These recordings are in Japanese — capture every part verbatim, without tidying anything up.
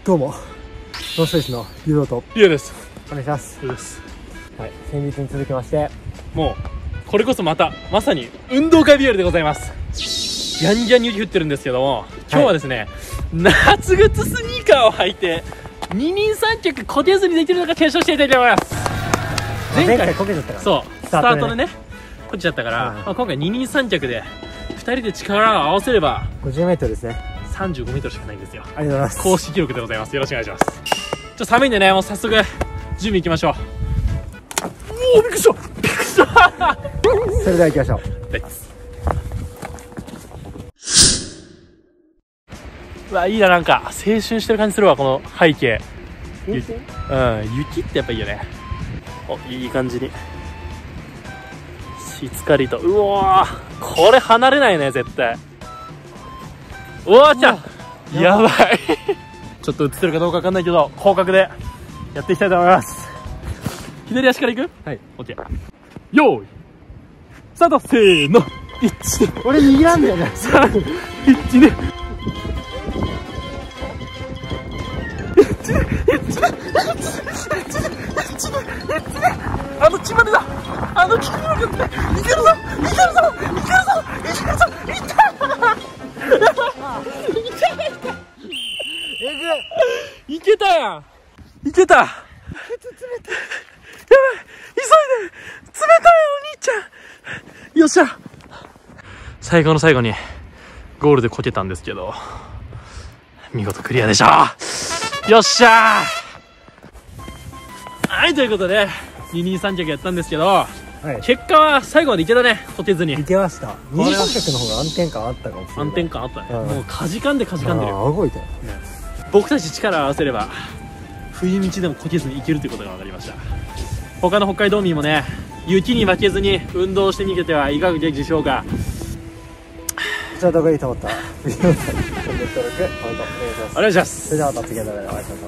どうも、ノースフェイスのゆうどとゆうです。 お願いします。 ゆうです。 はい、先日に続きまして、 もうこれこそまたまさに運動会日和でございます。ギャンギャンに雪降ってるんですけども、今日はですね、はい、夏靴スニーカーを履いて二人三脚こけずにできるのか検証していきたいと思います。 前回前回こけちゃったから、ね、 そうスタートでねこけちゃったから、うんまあ、今回二人三脚でふたりで力を合わせればごじゅうメートル ですね。 さんじゅうごメートルしかないんですよ。 ありがとうございます。 公式記録でございます。よろしくお願いします。ちょっと寒いんでね、もう早速準備いきましょう。おお、びっくりしたびっくりしたそれでは行きましょう。 うわ、いいな、なんか青春してる感じするわ、この背景。 雪、 うん、雪ってやっぱいいよね。お、いい感じにしっかりと。うわー、これ離れないね絶対。うわー、ちゃやばいちょっと映ってるかどうかわかんないけど広角でやっていきたいと思います。左足からいく。はい、オッケー。よーいスタート。せーの、いち俺握らんだよね。 さんいちであの血までだ。あの血までだ。いけるぞいけるぞいけるぞいけるぞいけるぞ。いったいけたやん。いけた。やばい、急いで。冷たいお兄ちゃん。よっしゃ。最後の最後にゴールでこけたんですけど見事クリアでしょ。よっしゃー。はい、ということで二人三脚やったんですけど、はい、結果は最後までいけたね。こけずにいけました。二人三脚の方が安定感あったかもしれない。 安定感あったね、うん、もうかじかんでかじかんでるよ。 動いたよ、ね、 僕たち力を合わせれば冬道でもこけずにいけるということが分かりました。他の北海道民もね、雪に負けずに運動して逃げてはいかがでしょうか。 こちら動画いいと思ったらビデオ登録、コメント、お願いします。 お願いします。 それではまた次の動画でお会いしましょう。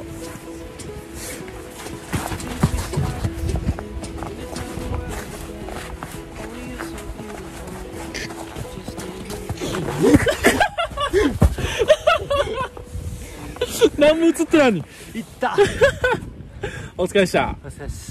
何も映ってないのにいったお疲れでした。 お疲れです。